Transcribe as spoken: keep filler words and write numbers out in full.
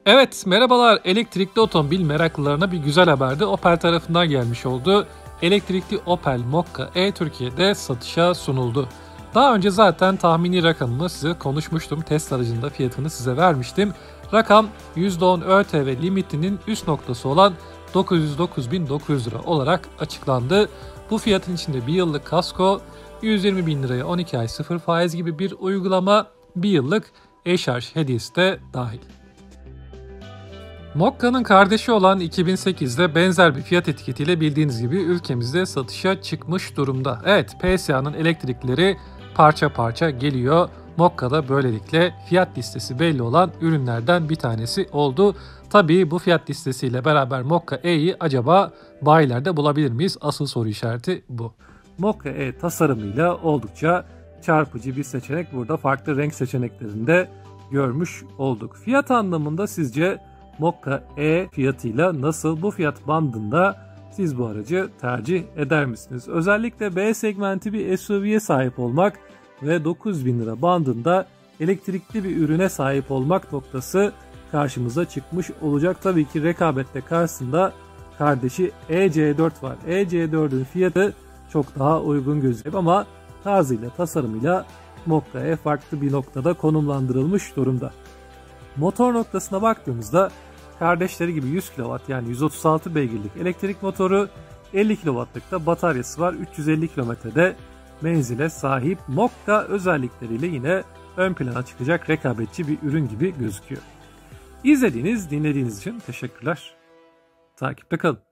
Evet, merhabalar. Elektrikli otomobil meraklılarına bir güzel haber de Opel tarafından gelmiş oldu. Elektrikli Opel Mokka E Türkiye'de satışa sunuldu. Daha önce zaten tahmini rakamını size konuşmuştum. Test aracında fiyatını size vermiştim. Rakam yüzde on ÖTV limitinin üst noktası olan dokuz yüz dokuz bin dokuz yüz lira olarak açıklandı. Bu fiyatın içinde bir yıllık kasko, yüz yirmi bin liraya on iki ay sıfır faiz gibi bir uygulama, bir yıllık e-şarj hediyesi de dahil. Mokka'nın kardeşi olan iki bin sekizde benzer bir fiyat etiketiyle bildiğiniz gibi ülkemizde satışa çıkmış durumda. Evet, P S A'nın elektrikleri parça parça geliyor. Mokka da böylelikle fiyat listesi belli olan ürünlerden bir tanesi oldu. Tabii bu fiyat listesiyle beraber Mokka E'yi acaba bayilerde bulabilir miyiz? Asıl soru işareti bu. Mokka E tasarımıyla oldukça çarpıcı bir seçenek. Burada farklı renk seçeneklerinde görmüş olduk. Fiyat anlamında sizce Mokka E fiyatıyla nasıl, bu fiyat bandında siz bu aracı tercih eder misiniz? Özellikle B segmenti bir S U V'ye sahip olmak ve dokuz bin lira bandında elektrikli bir ürüne sahip olmak noktası karşımıza çıkmış olacak. Tabii ki rekabette karşısında kardeşi E C dört var. E C dördün fiyatı çok daha uygun gözüküyor ama tarzıyla, tasarımıyla Mokka E farklı bir noktada konumlandırılmış durumda. Motor noktasına baktığımızda kardeşleri gibi yüz kilowatt yani yüz otuz altı beygirlik elektrik motoru, elli kilowattlık da bataryası var. üç yüz elli kilometrede menzile sahip. Mokka özellikleriyle yine ön plana çıkacak rekabetçi bir ürün gibi gözüküyor. İzlediğiniz, dinlediğiniz için teşekkürler. Takipte kalın.